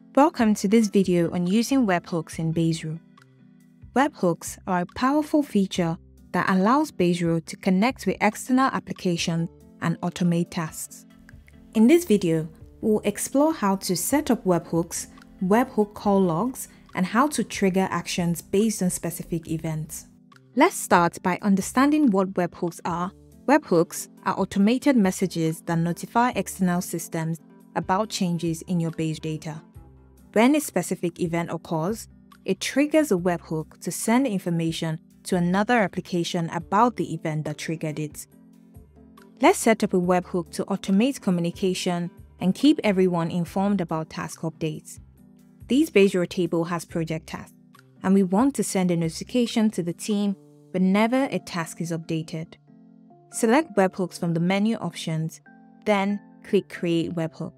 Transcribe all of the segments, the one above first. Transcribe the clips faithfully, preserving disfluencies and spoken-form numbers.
Welcome to this video on using webhooks in Bezier. Webhooks are a powerful feature that allows Bezier to connect with external applications and automate tasks. In this video, we'll explore how to set up webhooks, webhook call logs, and how to trigger actions based on specific events. Let's start by understanding what webhooks are. Webhooks are automated messages that notify external systems about changes in your Bezier data. When a specific event occurs, it triggers a webhook to send information to another application about the event that triggered it. Let's set up a webhook to automate communication and keep everyone informed about task updates. This Bezier table has project tasks, and we want to send a notification to the team whenever a task is updated. Select webhooks from the menu options, then click Create Webhook.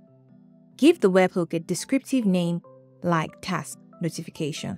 Give the webhook a descriptive name like Task Notification.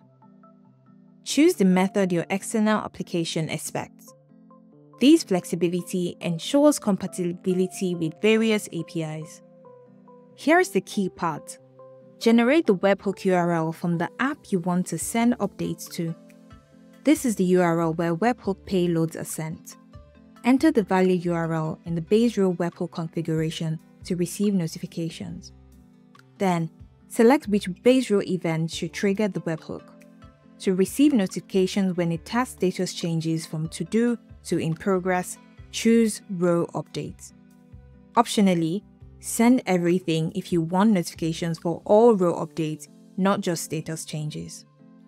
Choose the method your external application expects. This flexibility ensures compatibility with various A P Is. Here's the key part. Generate the webhook U R L from the app you want to send updates to. This is the U R L where webhook payloads are sent. Enter the valid U R L in the Bezier webhook configuration to receive notifications. Then, select which Bezier event should trigger the webhook. To receive notifications when a task status changes from To Do to In Progress, choose Row Updates. Optionally, send everything if you want notifications for all row updates, not just status changes.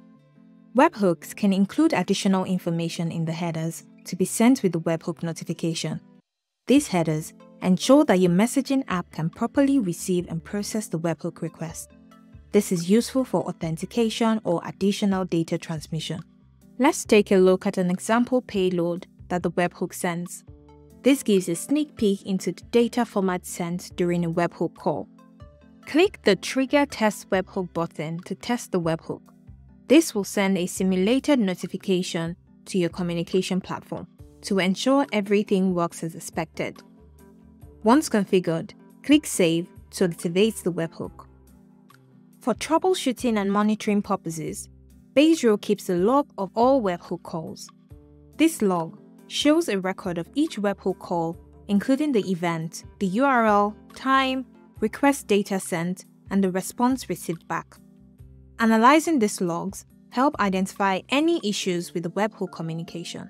Webhooks can include additional information in the headers to be sent with the webhook notification. These headers ensure that your messaging app can properly receive and process the webhook request. This is useful for authentication or additional data transmission. Let's take a look at an example payload that the webhook sends. This gives a sneak peek into the data format sent during a webhook call. Click the Trigger Test Webhook button to test the webhook. This will send a simulated notification to your communication platform to ensure everything works as expected. Once configured, click Save to activate the webhook. For troubleshooting and monitoring purposes, Bezier keeps a log of all webhook calls. This log shows a record of each webhook call, including the event, the U R L, time, request data sent, and the response received back. Analyzing these logs help identify any issues with the webhook communication.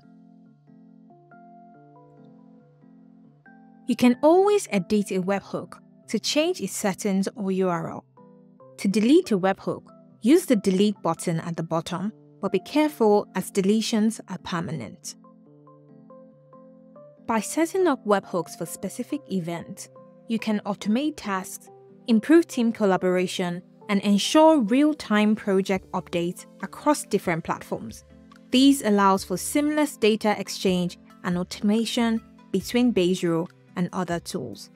You can always edit a webhook to change its settings or U R L. To delete a webhook, use the Delete button at the bottom, but be careful as deletions are permanent. By setting up webhooks for specific events, you can automate tasks, improve team collaboration, and ensure real-time project updates across different platforms. This allows for seamless data exchange and automation between Bezier and other tools.